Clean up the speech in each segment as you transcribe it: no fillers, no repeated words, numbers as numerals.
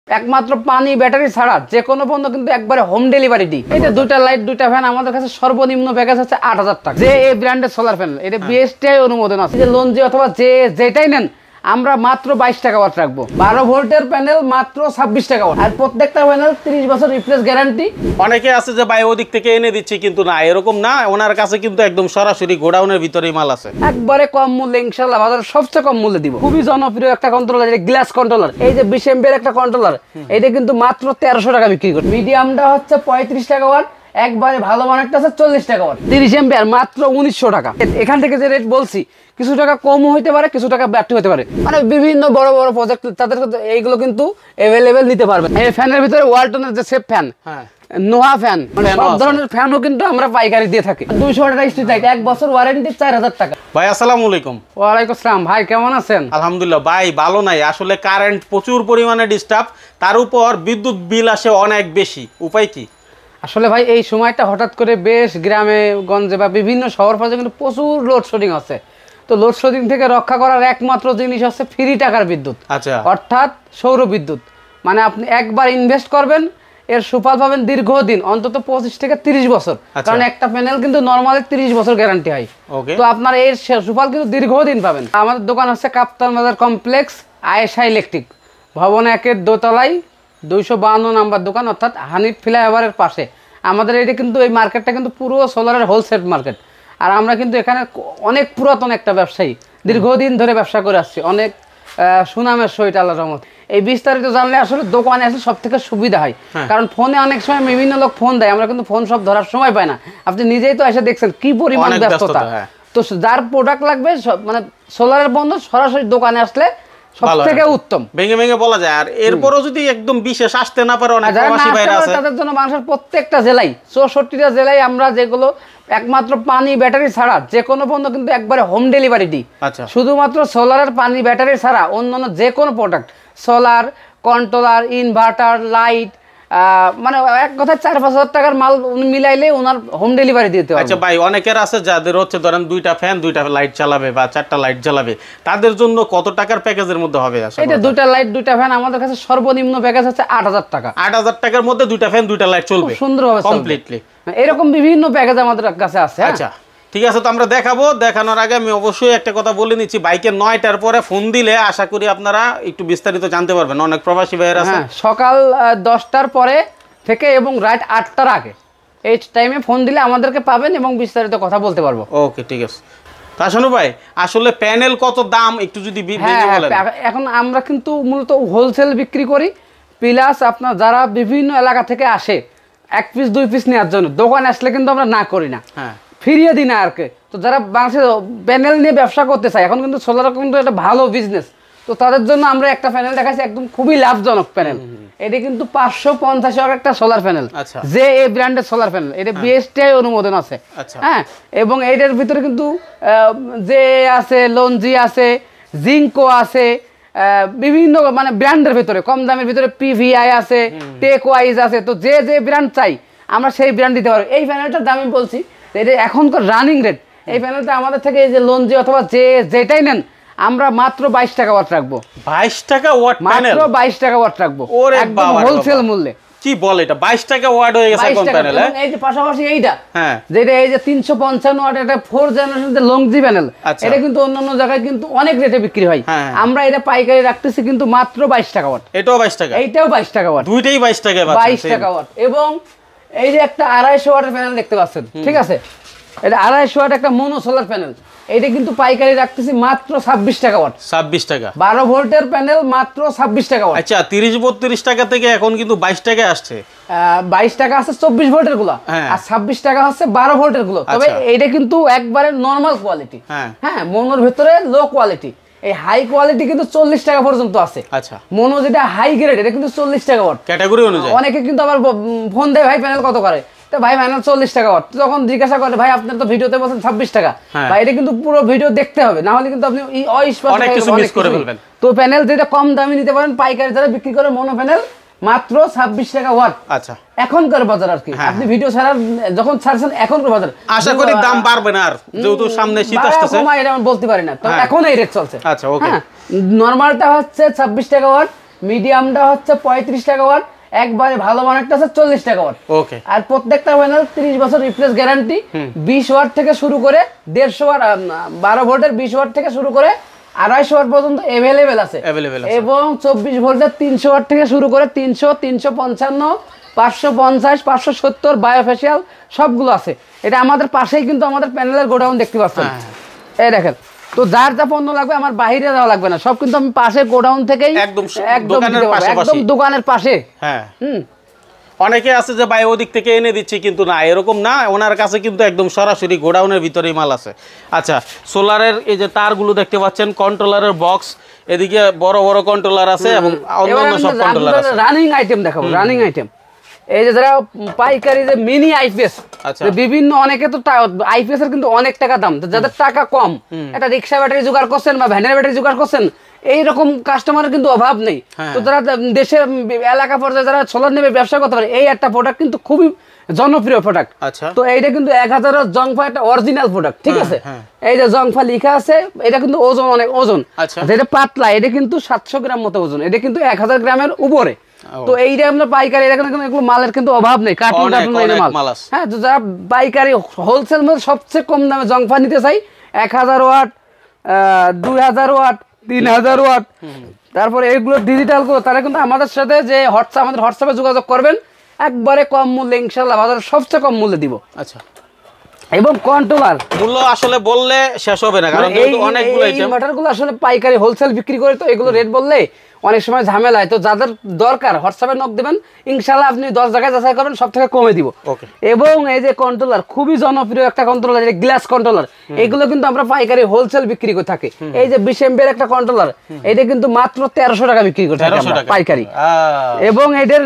একমাত্র পানি ব্যাটারি ছাড়া যে কোনো পণ্য কিন্তু একবারে হোম ডেলিভারি দিই। এই যে দুইটা লাইট দুইটা ফ্যান আমাদের কাছে সর্বনিম্ন প্যাকেজ হচ্ছে ৮০০০ টাকা। যে এই ব্র্যান্ডের সোলার প্যানেল এটা বিএসটিআই অনুমোদন আছে। যে লঞ্জি অথবা যেটাই নেন আমরা মাত্র ২২ টাকা ওয়াট রাখবো। ১২ ভোল্টের প্যানেল মাত্র ২৬ টাকা ওয়াট, আর প্রত্যেকটা প্যানেল ৩০ বছর রিপ্লেস গ্যারান্টি। অনেকে আছে যে ভাই ওদিক থেকে এনে দিচ্ছি, কিন্তু না, এরকম না। ওনার কাছে কিন্তু একদম সরাসরি গোডাউনের ভিতরেই মাল আছে, একবারে কম মূল্যে ইনশাআল্লাহ বাজারের সবচেয়ে কম মূল্যে দিব। খুবই জনপ্রিয় একটা কন্ট্রোলার, এটা গ্লাস কন্ট্রোলার। এই যে ২০ এমপির একটা কন্ট্রোলার, এটা কিন্তু মাত্র ১৩০০ টাকা বিক্রি করে। মিডিয়ামটা হচ্ছে ৩৫ টাকা ওয়াট, একবারে ভালো মানেরটা আছে ৪০ টাকা ওয়াট। ৩০ এমপিআর মাত্র ১৯০০ টাকা। এখান থেকে যে রেট বলছি কিছু টাকা কমও হইতে পারে, কিছু টাকা ব্যাটারি হতে পারে। মানে বিভিন্ন বড় বড় প্রজেক্ট তাদের এইগুলো কিন্তু অ্যাভেলেবেল নিতে পারবেন। এই ফ্যানের ভিতরে ওয়ালটনের যে সেফ ফ্যান, নোহা ফ্যান, মানে সব ধরনের ফ্যানও কিন্তু আমরা পাইকারি দিয়ে থাকি। ২০০ টাকা স্ট্রিট লাইট, ১ বছর ওয়ারেন্টি, ৪০০০ টাকা। ভাই আসসালামু আলাইকুম। ওয়ালাইকুম আসসালাম। ভাই কেমন আছেন? আলহামদুলিল্লাহ ভাই ভালো নাই, আসলে কারেন্ট প্রচুর পরিমাণে ডিস্টার্ব, তার উপর বিদ্যুৎ বিল আসে অনেক বেশি। উপায় কি? আসলে ভাই এই সময়টা হঠাৎ করে বেশ গ্রামে গঞ্জে বা বিভিন্ন শহর ফজে কিন্তু প্রচুর লোডশেডিং আছে। তো লোডশেডিং থেকে রক্ষা করার একমাত্র জিনিস হচ্ছে ফ্রি টাকার বিদ্যুৎ। আচ্ছা, অর্থাৎ সৌর বিদ্যুৎ। মানে আপনি একবার ইনভেস্ট করবেন, এর সুফল পাবেন দীর্ঘদিন, অন্তত ২৫ থেকে ৩০ বছর। কারণ একটা প্যানেল কিন্তু নর্মালি ৩০ বছর গ্যারান্টি হয়। তো আপনার এর সুফল কিন্তু দীর্ঘদিন পাবেন। আমাদের দোকান হচ্ছে কাপ্তান বাজার কমপ্লেক্স, আয়েশা ইলেকট্রিক, ভবন ১-এর দোতলায়, ২৫২ নাম্বার দোকান, অর্থাৎ হানিফ ফ্লাইওভারের পাশে। আমাদের এটা কিন্তু এই মার্কেটটা কিন্তু পুরো সোলারের হোলসেল মার্কেট। আর আমরা কিন্তু এখানে অনেক পুরাতন একটা ব্যবসায়ী, দীর্ঘদিন ধরে ব্যবসা করে আসছি, অনেক সুনামের সহিত আল্লাহর রহমত। এই বিস্তারিত জানলে আসলে দোকানে আসলে সব থেকে সুবিধা হয়। কারণ ফোনে অনেক সময় বিভিন্ন লোক ফোন দেয়, আমরা কিন্তু ফোন সব ধরার সময় পাই না। আপনি নিজেই তো এসে দেখছেন কি পরিমাণ ব্যস্ততা। তো যার প্রোডাক্ট লাগবে মানে সোলারের পণ্য সরাসরি দোকানে আসলে সবথেকে উত্তম। ভেঙে ভেঙে বলা যায়। আর এরপরও যদি একদম বিশেষ আসতে না পারে, অনেক প্রবাসী ভাইরা আছে, তাদের জন্য বাংলাদেশের প্রত্যেকটা জেলায়, ৬৪টা জেলায় আমরা যেগুলো একমাত্র পানি ব্যাটারি ছাড়া যে কোনো পণ্য কিন্তু একবারে হোম ডেলিভারি দিই। আচ্ছা, শুধুমাত্র সোলারের পানি ব্যাটারি ছাড়া অন্যান্য যে কোনো product, solar, controller, inverter, light, মানে এক কথায় ৪-৫ হাজার টাকার মাল মিলাইলে ওনার হোম ডেলিভারি দিতে হবে। আচ্ছা ভাই, অনেকের আছে যাদের হচ্ছে ধরেন ২টা ফ্যান ২টা লাইট চালাবে বা ৪টা লাইট জ্বালাবে, তাদের জন্য কত টাকার প্যাকেজের মধ্যে হবে? এটা ২টা লাইট 2টা ফ্যান আমাদের কাছে সর্বনিম্ন প্যাকেজ হচ্ছে ৮০০০ টাকা। ৮০০০ টাকার মধ্যে ২টা ফ্যান ২টা লাইট চলবে সুন্দরভাবে কমপ্লিটলি। এরকম বিভিন্ন প্যাকেজ আমাদের কাছে আছে। আচ্ছা ঠিক আছে, তো আমরা দেখাবো। দেখানোর আগে আমি অবশ্যই একটা কথা বলে নিচ্ছি, বাইকে ৯টার পরে ফোন দিলে আশা করি আপনারা একটু বিস্তারিত জানতে পারবেন। অনেক প্রবাসী ভাইয়েরা আছে সকাল ১০টার পরে থেকে এবং রাত ৮টার আগে এই টাইমে ফোন দিলে আমাদেরকে পাবেন এবং বিস্তারিত কথা বলতে পারবো। ওকে ঠিক আছে। শানু ভাই আসলে প্যানেল কত দাম একটু যদি বলেন। এখন আমরা কিন্তু মূলত হোলসেল বিক্রি করি, প্লাস আপনার যারা বিভিন্ন এলাকা থেকে আসে ১ পিস ২ পিস নেওয়ার জন্য দোকানে আসলে কিন্তু আমরা না করি না, ফিরিয়ে দিই না আর কি। তো যারা বাংলাদেশে প্যানেল নিয়ে ব্যবসা করতে চায়, এখন কিন্তু সোলার কিন্তু একটা ভালো বিজনেস, তো তাদের জন্য আমরা একটা প্যানেল দেখাচ্ছি একদম খুবই লাভজনক প্যানেল। এটা কিন্তু ৫৫০ টাকার একটা সোলার প্যানেল, যে এই ব্র্যান্ডের সোলার প্যানেল, এটা বিএসটিআই অনুমোদন আছে। হ্যাঁ, এবং এইটার ভিতরে কিন্তু যে আছে, লঞ্জি আছে, জিঙ্কো আছে, বিভিন্ন মানে ব্র্যান্ডের ভিতরে কম দামের ভিতরে পিভিআই আছে, টেক ওয়াইজ আছে। তো যে যে ব্র্যান্ড চাই আমরা সেই ব্র্যান্ড দিতে পারবো। এই প্যানেলটার দাম আমি বলছি, এটা এখনকার রানিং রেট। এই প্যানেলটা আমাদের থেকে এই যে লঞ্জি অথবা যেটাই নেন আমরা মাত্র ২২ টাকা ওয়াট রাখবো। ২২ টাকা ওয়াট প্যানেল, মাত্র ২২ টাকা ওয়াট রাখবো একদম হোলসেল মূল্যে। কি বল, এটা ২২ টাকা ওয়াট হয়ে গেছে কোন প্যানেল? এই যে পাশাপাশি এইটা, যেটা এই যে ৩৫৫ ওয়াট, এটা 4 জেনারেশন যে লংজি প্যানেল, এটা কিন্তু অন্যান্য জায়গায় কিন্তু অনেক রেটে বিক্রি হয়। আমরা এটা পাইকারি রাখতেছি কিন্তু মাত্র ২২ টাকা ওয়াট। এটাও ২২ টাকা, এইটাও ২২ টাকা ওয়াট, দুইটাই ২২ টাকা, ২২ টাকা ওয়াট। এবং এই যে একটা ২৫০ ওয়াটের প্যানেল দেখতে পাচ্ছেন, ঠিক আছে, এটা ২৫০ ওয়াট একটা মোনো সোলার প্যানেল, এটা কিন্তু পাইকারি রাখতেছি মাত্র ২৬ টাকা ওয়াট। ২৬ টাকা ১২ ভোল্টের প্যানেল মাত্র ২৬ টাকা ওয়াট। আচ্ছা, ৩০-৩২ টাকা থেকে এখন কিন্তু ২২ টাকায় আসছে। ২২ টাকা আছে ২৪ ভোল্টের গুলো, আর ২৬ টাকা হচ্ছে ১২ ভোল্টের গুলো। তবে এইটা কিন্তু একবারে নরমাল কোয়ালিটি। হ্যাঁ, মোনোর ভিতরে লো কোয়ালিটি। এই হাই কোয়ালিটি কিন্তু ৪০ টাকা পর্যন্ত আছে। আচ্ছা, মোনো যেটা হাই গ্রেড এটা কিন্তু ৪০ টাকা ওয়াট ক্যাটাগরি অনুযায়ী। অনেকে কিন্তু আবার ফোন দেয়, ভাই প্যানেল কত করে? তো ভাই প্যানেল ৪০ টাকা ওয়াট। যখন জিজ্ঞাসা করে, ভাই আপনার তো ভিডিওতে বলছেন ২৬ টাকা, ভাই এটা কিন্তু পুরো ভিডিও দেখতে হবে, না হলে কিন্তু আপনি অনেক কিছু মিস করে ফেলবেন। তো প্যানেল যেটা কম দামে নিতে পারেন পাইকারি যারা বিক্রি করে মোনো প্যানেল মাত্র ২৬ টাকা ওয়াট। আচ্ছা, এখনকার বাজার আর কি, আপনি ভিডিও ছাড়ার যখন ছাড়ছেন এখনকার বাজার, আশা করি দাম বাড়বে না আর, যেহেতু সামনে শীত আসতেছে। এটা আমি বলতে পারি না, তবে এখন এই রেট চলছে। আচ্ছা ওকে, নরমালটা হচ্ছে ২৬ টাকা ওয়াট, মিডিয়ামটা হচ্ছে 35 টাকা ওয়াট, একবারে ভালো মানেরটা আছে 40 টাকা ওয়াট। ওকে। আর প্রত্যেকটা প্যানেল 30 বছর রিপ্লেস গ্যারান্টি, 20 ওয়াট থেকে শুরু করে 150 ওয়াট, 12 ভোল্টের 20 ওয়াট থেকে শুরু করে 250 ওয়াট পর্যন্ত अवेलेबल আছে। এবং 24 ভোল্টের 300 ওয়াট থেকে শুরু করে 300, 355, 550, 570 বায়োফেশিয়াল সবগুলো আছে। এটা আমাদের পাশেই কিন্তু আমাদের প্যানেলের গোডাউন দেখতে পাচ্ছেন। এই দেখেন, তো যার যা পণ্য লাগবে আমার বাইরে যাওয়া লাগবে না, সব কিন্তু আমি পাশে গোডাউন থেকেই একদম একদম দোকানের পাশে। হ্যাঁ, অনেকে আছে যে ভাই ওদিক থেকে এনে দিচ্ছি, কিন্তু না, এরকম না, ওনার কাছে কিন্তু একদম সরাসরি গোডাউনের ভিতরেই মাল আছে। আচ্ছা, সোলারের এই যে তারগুলো দেখতে পাচ্ছেন, কন্ট্রোলারের বক্স, এদিকে বড় বড় কন্ট্রোলার আছে এবং অন্যান্য সব কন্ট্রোলার আছে। রানিং আইটেম দেখাবো, রানিং আইটেম। এই যে যারা পাইকারি যে মিনি আইপিএস, বিভিন্ন অনেকে তো আইপিএস এর কিন্তু অনেক টাকা দাম, যাদের টাকা কম, একটা রিক্সা ব্যাটারি জোগাড় করছেন বা ভ্যানের ব্যাটারি জোগাড় করছেন, এইরকম কাস্টমারের কিন্তু অভাব নেই। তো যারা দেশের এলাকা পর্যায়ে যারা সোলার নেবে ব্যবসা করতে পারে, এই একটা প্রোডাক্ট কিন্তু খুবই জনপ্রিয় প্রোডাক্ট। তো এইটা কিন্তু 1000 জংফা একটা অরিজিনাল প্রোডাক্ট, ঠিক আছে? এই যে জংফা লেখা আছে, এটা কিন্তু ওজন অনেক ওজন, যেটা পাতলা, এটা কিন্তু 700 গ্রাম মতো ওজন, এটা কিন্তু 1000 গ্রামের উপরে। তো এইটা আমরা পাইকারি, এগুলো মালের কিন্তু অভাব নেই, কার্টুন মাল। হ্যাঁ, তো যারা পাইকারি হোলসেল মধ্যে সবচেয়ে কম দামে জংফা নিতে চাই, 1000 ওয়াট, 2000 ওয়াট, 3000 ওয়াট, তারপরে এইগুলো ডিজিটাল গুলো, তারা কিন্তু আমাদের সাথে যে আমাদের হোয়াটসঅ্যাপে যোগাযোগ করবেন, একবারে কম মূল্যে ইনশাআল্লাহ বাজারে সবচেয়ে কম মূল্যে দিব। আচ্ছা, এবং কন্ট্রোলার মূল্য আসলে বললে শেষ হবে না, কারণ অনেকগুলো আইটেম, ইনভার্টারগুলো আসলে পাইকারি হোলসেল বিক্রি করে, তো এগুলো রেট বললে অনেক সময় ঝামেলা হয়। তো যাদের দরকার হোয়াটসঅ্যাপে নক দেবেন, ইনশাআল্লাহ আপনি 10 জায়গায় যাচাই করবেন, সব থেকে কমে দিব। এবং এই যে কন্ট্রোলার, খুবই জনপ্রিয় একটা কন্ট্রোলার, এই গ্লাস কন্ট্রোলার, এগুলো কিন্তু আমরা পাইকারি হোলসেল বিক্রি করে থাকি। এই যে 20 এমপিয়ার একটা কন্ট্রোলার, এটা কিন্তু মাত্র 1300 টাকা বিক্রি করে থাকি আমরা পাইকারি। এবং এটার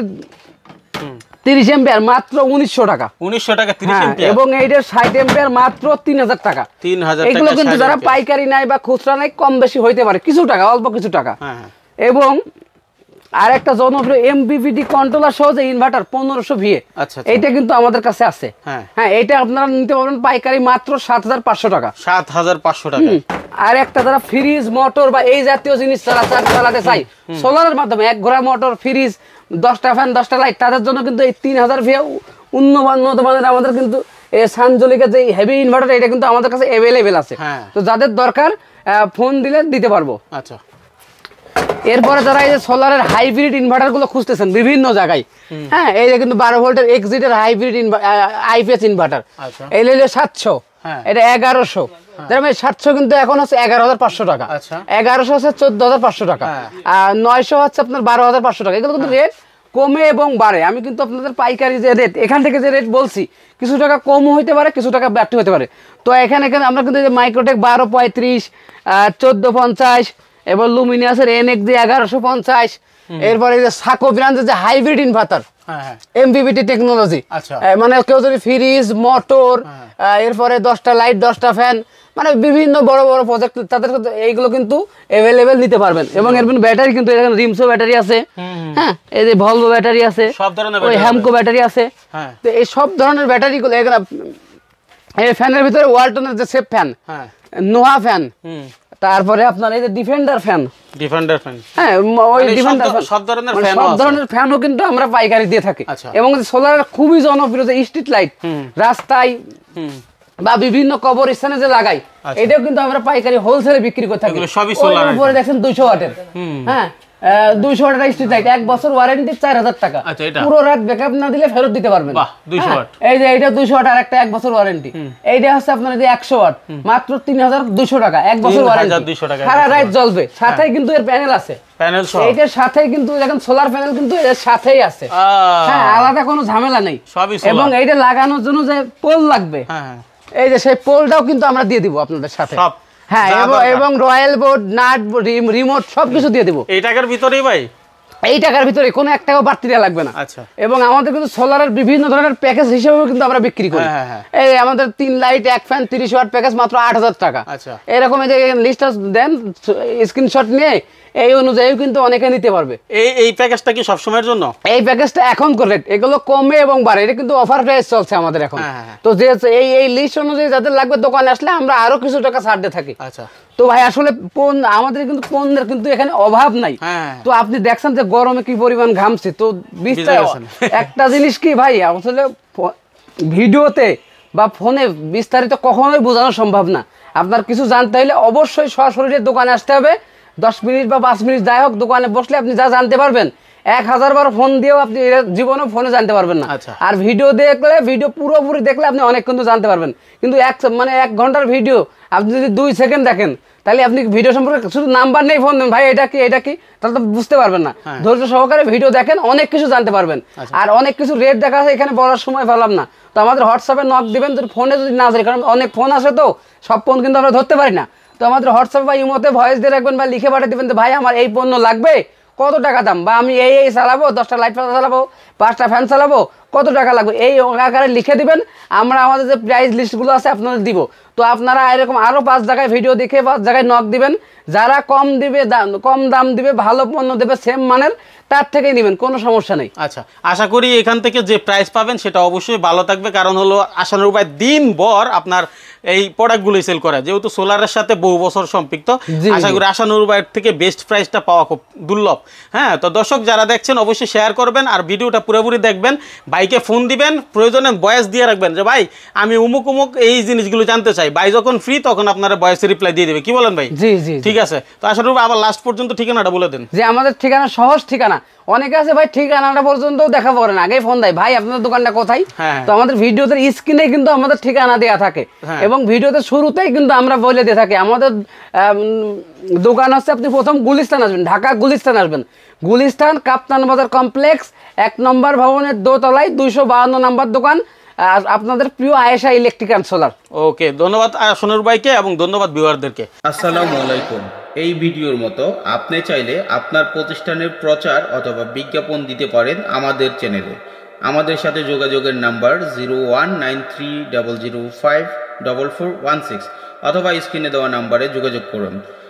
30 এমপিয়ার মাত্র 1900 টাকা। 1900 টাকা 30 এমপিয়ার। এবং এইটার 60 এমপিয়ার মাত্র 3000 টাকা। 3000 টাকা। এগুলো কিন্তু যারা পাইকারি নাই বা খুচরা নাই, কম বেশি হইতে পারে কিছু টাকা, অল্প কিছু টাকা। এবং আর একটা জনপ্রিয় এমপিপিটি কন্ট্রোলার সহ যে ইনভার্টার 1500 ভিএ, এইটা কিন্তু আমাদের কাছে আছে। হ্যাঁ, এটা আপনারা নিতে পারবেন পাইকারি মাত্র 7500 টাকা। 7500 টাকা। আর একটা যারা ফ্রিজ, মোটর বা এই জাতীয় জিনিস চালাতে চাই সোলারের মাধ্যমে, 1 ঘোড়া মোটর, ফ্রিজ, 10টা ফ্যান, 10টা লাইট, তাদের জন্য কিন্তু এই 3000 ভিএ উন্নত মানের আমাদের কিন্তু সানজলিকের যে হেভি ইনভার্টার, এটা কিন্তু আমাদের কাছে অ্যাভেলেবেল আছে। তো যাদের দরকার ফোন দিলে দিতে পারবো। আচ্ছা, এরপরে যারা এই যে সোলারের হাইব্রিড ইনভার্টার গুলো খুঁজতেছেন বিভিন্ন জায়গায়, হ্যাঁ, এই যে কিন্তু 12 ভোল্টের এক্সিটের হাইব্রিড আইপিএস ইনভার্টার, এই হলো 700, এটা 1100, যেমন 700 কিন্তু এখন হচ্ছে 11500 টাকা, 1100 হচ্ছে 14500 টাকা, আর 900 হচ্ছে আপনার 12500 টাকা। এগুলো কিন্তু রেট কমে এবং বাড়ে। আমি কিন্তু আপনাদের পাইকারি যে রেট, এখান থেকে যে রেট বলছি, কিছু টাকা কমও হইতে পারে, কিছু টাকা বাড়তি হতে পারে। তো এখানে আমরা কিন্তু মাইক্রোটেক 1235, 1450, এবার লুমিনিয়াসের এনএক্স 1150, এরপরে যে সাকো ব্র্যান্ডের যে হাইব্রিড ইনভার্টার, এমপিপিটি টেকনোলজি, মানে কেউ যদি ফ্রিজ, মোটর, এরপরে 10টা লাইট, 10টা ফ্যান, মানে বিভিন্ন বড় বড় প্রজেক্ট, তাদের এইগুলো কিন্তু অ্যাভেলেবেল নিতে পারবেন। এবং এর ব্যাটারি কিন্তু এখানে রিমসো ব্যাটারি আছে, হ্যাঁ, এই যে ভলভো ব্যাটারি আছে, সব ধরনের, ওই হ্যামকো ব্যাটারি আছে। তো এই সব ধরনের ব্যাটারিগুলো এখানে, এই ফ্যানের ভিতরে ওয়ালটনের যে সেফ ফ্যান, নোহা ফ্যান, তারপরে আপনার এই যে ডিফেন্ডার ফ্যান, হ্যাঁ, ওই ডিফেন্ডার ফ্যান, সব ধরনের ফ্যানও কিন্তু আমরা পাইকারি দিয়ে থাকি। এবং সোলারের খুবই জনপ্রিয় যে স্ট্রিট লাইট, রাস্তায় বা বিভিন্ন কবরস্থানে যে লাগাই, এটাও কিন্তু আমরা পাইকারি হোলসেলে বিক্রি করে থাকি। উপরে দেখেন 200 ওয়াটের, হ্যাঁ, 200 ওয়াটের স্ট্রিট লাইট, 1 বছর ওয়ারেন্টি, 4000 টাকা। পুরো রাত ব্যাকআপ না দিলে ফেরত দিতে পারবেন। এই যে এইটা 200 ওয়াট, আর একটা 1 বছর ওয়ারেন্টি। এইটা হচ্ছে আপনার যে 100 ওয়াট, মাত্র 3200 টাকা, 1 বছর ওয়ারেন্টি, সারা রাত জ্বলবে। সাথেই কিন্তু এর প্যানেল আছে, এইটার সাথেই কিন্তু দেখেন সোলার প্যানেল কিন্তু এর সাথেই আছে, হ্যাঁ, আলাদা কোনো ঝামেলা নেই। এবং এইটা লাগানোর জন্য যে পোল লাগবে, এই যে সেই পোলটাও কিন্তু আমরা দিয়ে দিব আপনাদের সাথে, হ্যাঁ, এবং রয়্যাল বোর্ড, নাট, রিমোট সবকিছু দিয়ে দিব এই টাকার ভিতরেই ভাই। এই টাকার ভিতরে কোনো 1 টাকাও বাড়তি দেওয়া লাগবে না। এবং আমাদের কিন্তু সোলারের বিভিন্ন ধরনের প্যাকেজ হিসেবেও কিন্তু আমরা বিক্রি করি। এই আমাদের 3 লাইট 1 ফ্যান 30 ওয়াট প্যাকেজ মাত্র 8000 টাকা। এরকম এই যে লিস্টটা দেন, স্ক্রিনশট নিয়ে এই অনুযায়ী কিন্তু অনেকে নিতে পারবে। এই প্যাকেজটা কি সব সময়ের জন্য? এই প্যাকেজটা এখন করে এগুলো কমে এবং বাড়ে, এটা কিন্তু অফার প্রাইস চলছে আমাদের এখন। তো যে এই লিস্ট অনুযায়ী যাদের লাগবে দোকানে আসলে আমরা আরো কিছু টাকা ছাড় দিয়ে থাকি। তো ভাই আসলে আমাদের কিন্তু পণ্যের কিন্তু এখানে অভাব নাই। তো আপনি দেখছেন যে গরমে কি পরিমাণ ঘামছে, তো একটা জিনিস কি ভাই আসলে ভিডিওতে বা ফোনে বিস্তারিত কখনোই বোঝানো সম্ভব না। আপনার কিছু জানতে হলে অবশ্যই সরাসরি দোকানে আসতে হবে। 10 মিনিট বা 5 মিনিট যাই হোক দোকানে বসলে আপনি যা জানতে পারবেন 1000 বার ফোন দিয়েও আপনি জীবনে ফোনে জানতে পারবেন না। আর ভিডিও দেখলে, ভিডিও পুরোপুরি দেখলে আপনি অনেক কিন্তু জানতে পারবেন। কিন্তু 1 ঘন্টার ভিডিও আপনি যদি 2 সেকেন্ড দেখেন তাহলে আপনি ভিডিও সম্পর্কে শুধু নাম্বার নেই ফোন দেন, ভাই এটা কি এটা কি, তাহলে তো বুঝতে পারবেন না। ধৈর্য সহকারে ভিডিও দেখেন, অনেক কিছু জানতে পারবেন। আর অনেক কিছু রেট দেখা আছে, এখানে বলার সময় পেলাম না। তো আমাদের হোয়াটসঅ্যাপে নক দিবেন, যদি ফোনে যদি না ধরি, কারণ অনেক ফোন আসে তো সব ফোন কিন্তু আমরা ধরতে পারি না। তো আমাদের হোয়াটসঅ্যাপ বা ইমোতে ভয়েস দিয়ে রাখবেন বা লিখে পাঠিয়ে দেবেন যে ভাই আমার এই পণ্য লাগবে, কত টাকা দাম, বা আমি এই চালাবো, 10টা লাইট পাতা চালাবো, 5টা ফ্যান চালাবো, কত টাকা লাগবে, এই আকারে লিখে দিবেন। আমরা আমাদের যে প্রাইস লিস্টগুলো আছে আপনাদের দিব। তো আপনারা এরকম আরও 5 জায়গায় ভিডিও দেখে 5 জায়গায় নক দিবেন। যারা কম দাম দিবে, ভালো পণ্য দেবে সেম মানের, তার থেকেই নেবেন, কোনো সমস্যা নেই। আচ্ছা, আশা করি এখান থেকে যে প্রাইস পাবেন সেটা অবশ্যই ভালো থাকবে। কারণ হলো আশানুর ভাই দিনভর আপনার এই প্রোডাক্টগুলোই সেল করে, যেহেতু সোলারের সাথে বহু বছর সম্পৃক্ত। আশা করি আশানুর ভাইয়ের থেকে বেস্ট প্রাইসটা পাওয়া খুব দুর্লভ। হ্যাঁ, তো দর্শক যারা দেখছেন অবশ্যই শেয়ার করবেন আর ভিডিওটা পুরোপুরি দেখবেন। ভাইকে ফোন দিবেন, প্রয়োজনে ভয়েস দিয়ে রাখবেন যে ভাই আমি উমুক উমুক এই জিনিসগুলো জানতে চাই। ভাই যখন ফ্রি তখন আপনারা ভয়েসে রিপ্লাই দিয়ে দেবে। কি বলেন ভাই? জি জি, ঠিক আছে। তো আশানুর ভাই আবার লাস্ট পর্যন্ত ঠিকানাটা বলে দেন। যে আমাদের ঠিকানা সহজ ঠিকানা। অনেকে আছে ভাই ঠিকানাটা পর্যন্ত দেখা পড়ে না, আগে ফোন দেয় ভাই আপনাদের দোকানটা কোথায়। তো আমাদের ভিডিওতে স্ক্রিনে কিন্তু আমাদের ঠিকানা দেওয়া থাকে, এবং ভিডিওতে শুরুতেই কিন্তু আমরা বলে দিয়ে থাকি আমাদের দোকান হচ্ছে, আপনি প্রথম গুলিস্তান আসবেন, ঢাকা গুলিস্তান আসবেন। গুলিস্তান কাপ্তান বাজার কমপ্লেক্স 1 নম্বর ভবনের দোতলায় 252 নম্বর দোকান, আপনাদের প্রিয় Ayesha electric and solar. Okay, ধন্যবাদ সোনুর ভাইকে এবং ধন্যবাদ ভিউয়ারদেরকে। আসসালামু আলাইকুম। এই ভিডিওর মতো আপনি চাইলে আপনার প্রতিষ্ঠানের প্রচার অথবা বিজ্ঞাপন দিতে পারেন আমাদের চ্যানেলে। আমাদের সাথে যোগাযোগের নাম্বার 019300544416 অথবা স্ক্রিনে দেওয়া নাম্বারে যোগাযোগ করুন।